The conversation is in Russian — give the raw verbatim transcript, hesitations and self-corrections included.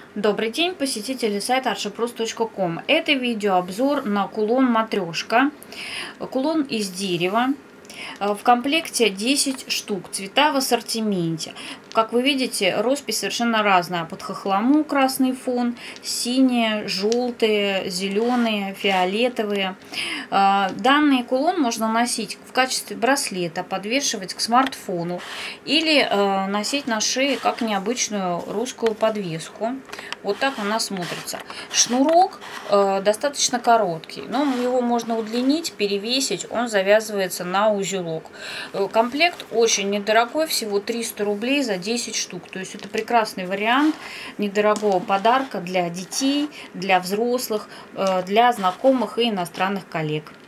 Добрый день, посетители сайта arshipros точка ком. Это видеообзор на кулон матрешка. Кулон из дерева. В комплекте десять штук, цвета в ассортименте. Как вы видите, роспись совершенно разная. Под хохлому красный фон, синие, желтые, зеленые, фиолетовые. Данный кулон можно носить в качестве браслета, подвешивать к смартфону или носить на шее как необычную русскую подвеску. Вот так она смотрится. Шнурок достаточно короткий, но его можно удлинить, перевесить, он завязывается на узелок. Комплект очень недорогой, всего триста рублей за десять штук. То есть это прекрасный вариант недорогого подарка для детей, для взрослых, для знакомых и иностранных коллег.